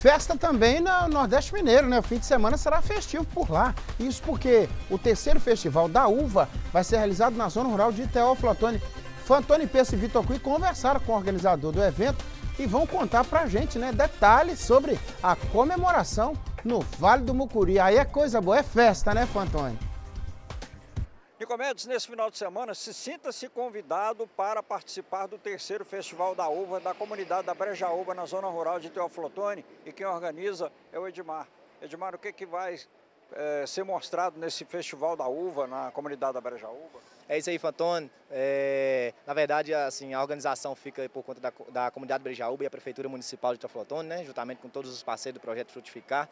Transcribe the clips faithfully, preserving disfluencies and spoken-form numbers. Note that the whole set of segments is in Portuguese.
Festa também no Nordeste Mineiro, né? O fim de semana será festivo por lá. Isso porque o terceiro festival da uva vai ser realizado na zona rural de Teófilo Otoni. Fantoni Peço e Vitor Cui conversaram com o organizador do evento e vão contar pra gente, né, detalhes sobre a comemoração no Vale do Mucuri. Aí é coisa boa, é festa, né, Fantoni? Nicomedes, nesse final de semana, se sinta-se convidado para participar do terceiro Festival da Uva da comunidade da Brejaúba, na zona rural de Teófilo Otoni, e quem organiza é o Edmar. Edmar, o que, que vai é, ser mostrado nesse Festival da Uva na comunidade da Brejaúba? É isso aí, Fantoni. É, na verdade, assim, a organização fica por conta da, da comunidade Brejaúba e a Prefeitura Municipal de Teófilo Otoni, né, juntamente com todos os parceiros do projeto Frutificar.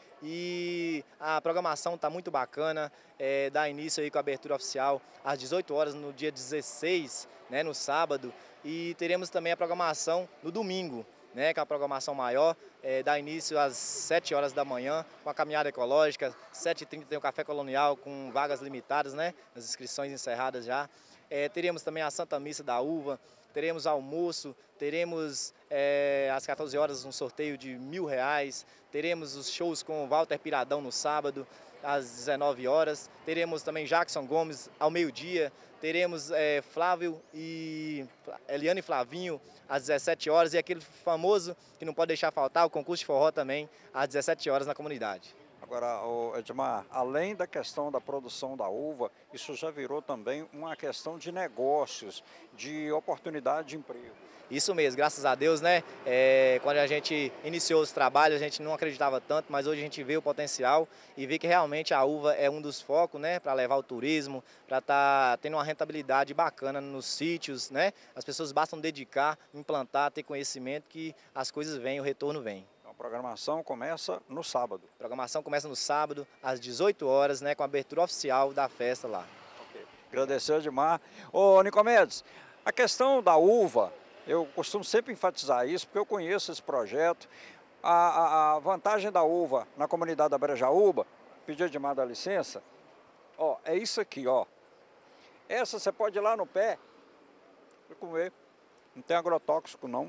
E a programação está muito bacana, é, dá início aí com a abertura oficial às dezoito horas no dia dezesseis, né, no sábado, e teremos também a programação no domingo, né, que é a programação maior, é, dá início às sete horas da manhã com a caminhada ecológica, sete e trinta tem o café colonial com vagas limitadas, né, as inscrições encerradas já. É, teremos também a Santa Missa da Uva, teremos almoço, teremos é, às quatorze horas um sorteio de mil reais, teremos os shows com Walter Piradão no sábado, às dezenove horas, teremos também Jackson Gomes ao meio-dia, teremos é, Flávio e Eliane e Flavinho às dezessete horas e aquele famoso que não pode deixar faltar, o concurso de forró também às dezessete horas na comunidade. Agora, Edmar, além da questão da produção da uva, isso já virou também uma questão de negócios, de oportunidade de emprego. Isso mesmo, graças a Deus, né? É, quando a gente iniciou os trabalhos, a gente não acreditava tanto, mas hoje a gente vê o potencial e vê que realmente a uva é um dos focos, né? Para levar o turismo, para estar tá tendo uma rentabilidade bacana nos sítios, né? As pessoas bastam dedicar, implantar, ter conhecimento que as coisas vêm, o retorno vem. A programação começa no sábado. A programação começa no sábado, às dezoito horas, né, com a abertura oficial da festa lá. Okay. Agradecer, Edmar. Ô, Nicomedes, a questão da uva, eu costumo sempre enfatizar isso, porque eu conheço esse projeto. A, a, a vantagem da uva na comunidade da Brejaúba, pedir Edmar dá licença, ó, é isso aqui, ó. Essa você pode ir lá no pé e comer. Não tem agrotóxico, não.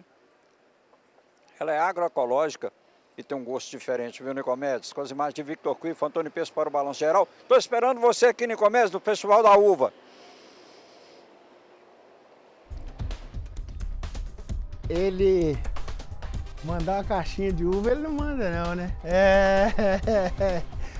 Ela é agroecológica e tem um gosto diferente, viu, Nicomedes? Com as imagens de Vitor Cui, Fantoni Peço para o Balanço Geral. Estou esperando você aqui, Nicomedes, no Festival da Uva. Ele mandar uma caixinha de uva, ele não manda não, né? É...